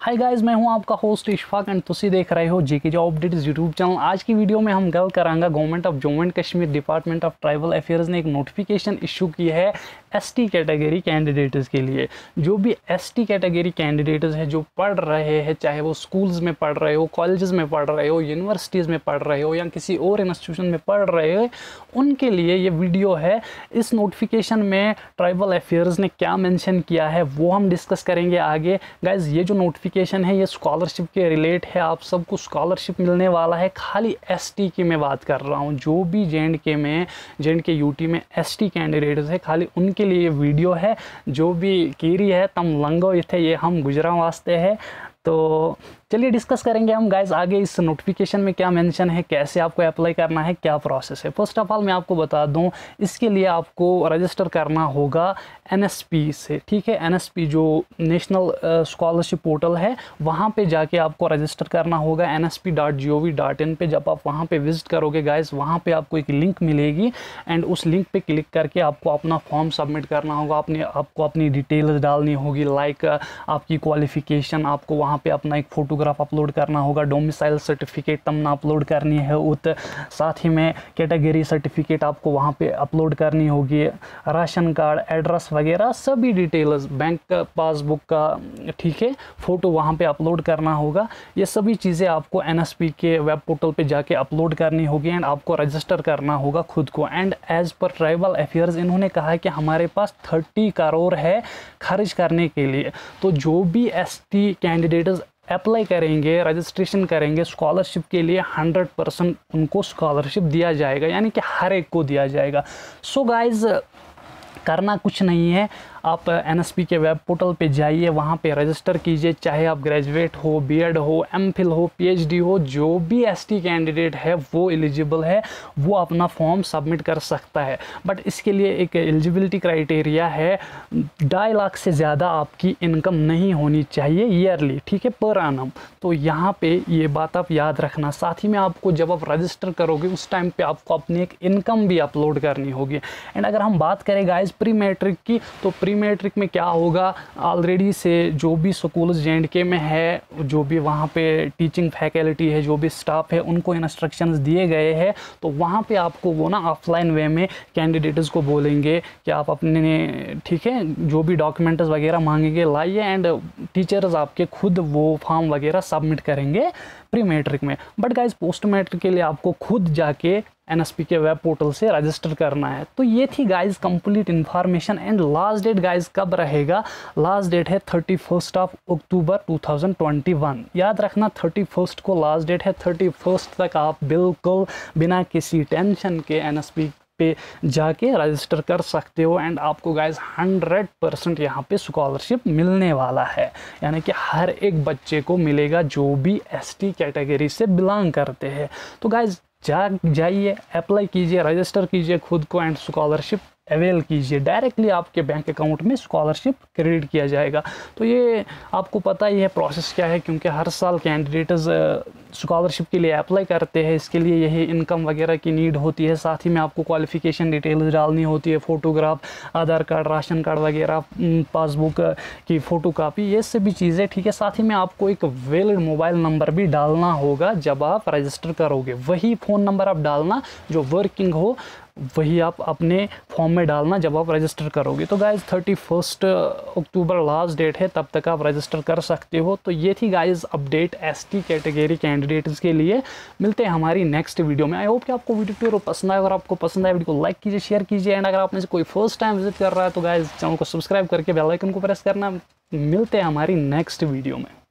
Hi guys, मैं हूं आपका होस्ट इशफाक एंड तुसी देख रहे हो GK job updates YouTube channel. आज की वीडियो में हम गल करांगा government of Jammu and Kashmir department of tribal affairs ने एक नोटिफिकेशन इशू की है एसटी कैटेगरी कैंडिडेट्स के लिए। जो भी एसटी कैटेगरी कैंडिडेट्स है जो पढ़ रहे हैं, चाहे वो स्कूल्स में पढ़ रहे हो, कॉलेजेस में पढ़ रहे हो, यूनिवर्सिटीज़ में पढ़ रहे हो या किसी और इंस्टीट्यूशन में पढ़ रहे हो, उनके लिए ये वीडियो है। इस नोटिफिकेशन में ट्राइबल अफेयर्स ने क्या मेंशन किया है वो हम डिस्कस करेंगे आगे। गाइज, ये जो नोटिफिकेशन है ये स्कॉलरशिप के रिलेट है। आप सबको स्कॉलरशिप मिलने वाला है। खाली एसटी की मैं बात कर रहा हूँ। जो भी जे.एंड.के यूटी में एसटी कैंडिडेट्स है, खाली उनके लिए वीडियो है। जो भी कीरी है तम लंगो इथे, ये हम गुजरा वास्ते है। तो चलिए डिस्कस करेंगे हम गाइज आगे इस नोटिफिकेशन में क्या मेंशन है, कैसे आपको अप्लाई करना है, क्या प्रोसेस है। फर्स्ट ऑफ ऑल मैं आपको बता दूं, इसके लिए आपको रजिस्टर करना होगा एनएसपी से। ठीक है, एनएसपी जो नेशनल स्कॉलरशिप पोर्टल है, वहाँ पे जाके आपको रजिस्टर करना होगा nsp.gov.in पे। जब आप वहाँ पे विजिट करोगे गाइज, वहाँ पे आपको एक लिंक मिलेगी एंड उस लिंक पे क्लिक करके आपको अपना फॉर्म सबमिट करना होगा। आपको अपनी डिटेल्स डालनी होगी, लाइक आपकी क्वालिफिकेशन, आपको वहाँ पे अपना एक फोटोग्राफ अपलोड करना होगा, डोमिसाइल सर्टिफिकेट तमना अपलोड करनी है, साथ ही में कैटेगरी सर्टिफिकेट आपको वहाँ पे अपलोड करनी होगी, राशन कार्ड, एड्रेस वगैरह सभी डिटेल्स, बैंक पासबुक का, ठीक है, फ़ोटो वहाँ पे अपलोड करना होगा। ये सभी चीज़ें आपको एनएसपी के वेब पोर्टल पे जाके अपलोड करनी होगी एंड आपको रजिस्टर करना होगा खुद को। And as per tribal affairs इन्होंने कहा है कि हमारे पास 30 करोड़ है खर्च करने के लिए। तो जो भी एसटी कैंडिडेट्स अप्लाई करेंगे, रजिस्ट्रेशन करेंगे स्कॉलरशिप के लिए, 100% उनको स्कॉलरशिप दिया जाएगा, यानी कि हर एक को दिया जाएगा। सो गाइज, करना कुछ नहीं है, आप एनएसपी के वेब पोर्टल पे जाइए, वहाँ पे रजिस्टर कीजिए। चाहे आप ग्रेजुएट हो, बीएड हो, एमफिल हो, पीएचडी हो, जो भी एसटी कैंडिडेट है वो एलिजिबल है, वो अपना फॉर्म सबमिट कर सकता है। बट इसके लिए एक एलिजिबिलिटी क्राइटेरिया है, 2.5 लाख से ज़्यादा आपकी इनकम नहीं होनी चाहिए ईयरली, ठीक है, पर एनम। तो यहाँ पे ये बात आप याद रखना। साथ ही में आपको जब आप रजिस्टर करोगे उस टाइम पे आपको अपनी एक इनकम भी अपलोड करनी होगी। एंड अगर हम बात करें गाइज प्री मैट्रिक की, तो प्री मैट्रिक में क्या होगा, ऑलरेडी से जो भी स्कूल्स जे.एंड.के में है, जो भी वहाँ पे टीचिंग फैकल्टी है, जो भी स्टाफ है, उनको इंस्ट्रक्शंस दिए गए हैं। तो वहाँ पे आपको वो ना ऑफलाइन वे में कैंडिडेट्स को बोलेंगे कि आप अपने, ठीक है, जो भी डॉक्यूमेंट्स वगैरह मांगेंगे लाइए एंड टीचर्स आपके खुद वो फॉर्म वगैरह सबमिट करेंगे प्री मैट्रिक में। बट गाइज पोस्ट मैट्रिक के लिए आपको खुद जाके एनएसपी के वेब पोर्टल से रजिस्टर करना है। तो ये थी guys complete information. And last date guys कब रहेगा, लास्ट डेट है 31 अक्टूबर 2021। याद रखना 31 को लास्ट डेट है। 31 तक आप बिल्कुल बिना किसी टेंशन के एनएसपी पे जाके रजिस्टर कर सकते हो एंड आपको गाइज 100% यहाँ पे स्कॉलरशिप मिलने वाला है, यानी कि हर एक बच्चे को मिलेगा जो भी एसटी कैटेगरी से बिलोंग करते हैं। तो गाइज जाइए, अप्लाई कीजिए, रजिस्टर कीजिए खुद को एंड स्कॉलरशिप अवेल कीजिए। डायरेक्टली आपके बैंक अकाउंट में स्कॉलरशिप क्रेडिट किया जाएगा। तो ये आपको पता ही है प्रोसेस क्या है, क्योंकि हर साल कैंडिडेट्स स्कॉलरशिप के लिए अप्लाई करते हैं। इसके लिए यही इनकम वगैरह की नीड होती है। साथ ही में आपको क्वालिफिकेशन डिटेल्स डालनी होती है, photograph, Aadhaar card, ration card वगैरह, पासबुक की फ़ोटोकॉपी, ये सभी चीज़ें, ठीक है। साथ ही में आपको एक वैलिड मोबाइल नंबर भी डालना होगा जब आप रजिस्टर करोगे। वही फ़ोन नंबर आप डालना जो वर्किंग हो, वही आप अपने फॉर्म में डालना जब आप रजिस्टर करोगे। तो गाइज़ 31 अक्टूबर लास्ट डेट है, तब तक आप रजिस्टर कर सकते हो। तो ये थी guys update ST category candidates के लिए। मिलते हैं हमारी नेक्स्ट वीडियो में। आई होप कि आपको वीडियो पसंद आए। अगर आपको पसंद आए वीडियो को लाइक कीजिए, शेयर कीजिए एंड अगर आप में से कोई फर्स्ट टाइम विजिट कर रहा है तो गाइज़ चैनल को सब्सक्राइब करके बेल आइकन को प्रेस करना। मिलते हैं हमारी नेक्स्ट वीडियो में।